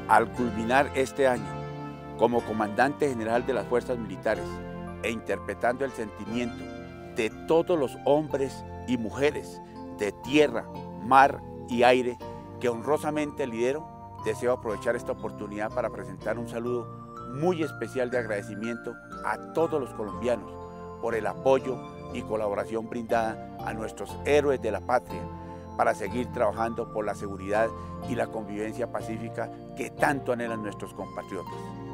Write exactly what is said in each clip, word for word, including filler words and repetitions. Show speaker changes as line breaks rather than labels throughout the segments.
Al culminar este año como comandante general de las fuerzas militares e interpretando el sentimiento de todos los hombres y mujeres de tierra, mar y aire que honrosamente lidero, deseo aprovechar esta oportunidad para presentar un saludo muy especial de agradecimiento a todos los colombianos por el apoyo y colaboración brindada a nuestros héroes de la patria para seguir trabajando por la seguridad y la convivencia pacífica que tanto anhelan nuestros compatriotas.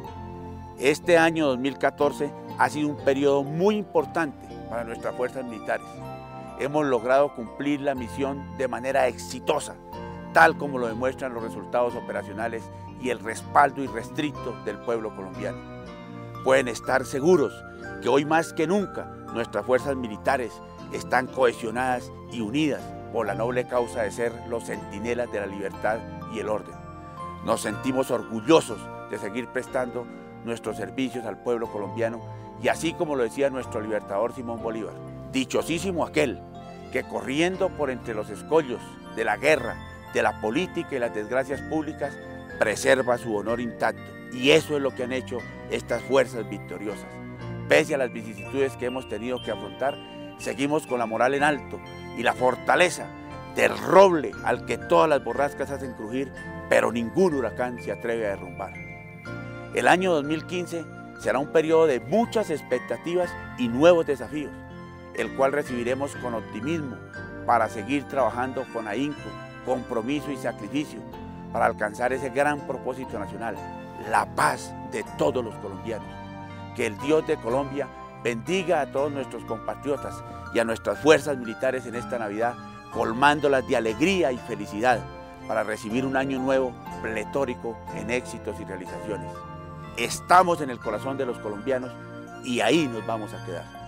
Este año dos mil catorce ha sido un periodo muy importante para nuestras fuerzas militares. Hemos logrado cumplir la misión de manera exitosa, tal como lo demuestran los resultados operacionales y el respaldo irrestricto del pueblo colombiano. Pueden estar seguros que hoy más que nunca nuestras fuerzas militares están cohesionadas y unidas por la noble causa de ser los centinelas de la libertad y el orden. Nos sentimos orgullosos de seguir prestando nuestros servicios al pueblo colombiano y así como lo decía nuestro libertador Simón Bolívar, dichosísimo aquel que corriendo por entre los escollos de la guerra, de la política y las desgracias públicas, preserva su honor intacto. Y eso es lo que han hecho estas fuerzas victoriosas. Pese a las vicisitudes que hemos tenido que afrontar, seguimos con la moral en alto y la fortaleza del roble al que todas las borrascas hacen crujir, pero ningún huracán se atreve a derrumbar. El año dos mil quince será un periodo de muchas expectativas y nuevos desafíos, el cual recibiremos con optimismo para seguir trabajando con ahínco, compromiso y sacrificio para alcanzar ese gran propósito nacional, la paz de todos los colombianos. Que el Dios de Colombia bendiga a todos nuestros compatriotas y a nuestras fuerzas militares en esta Navidad, colmándolas de alegría y felicidad para recibir un año nuevo pletórico en éxitos y realizaciones. Estamos en el corazón de los colombianos y ahí nos vamos a quedar.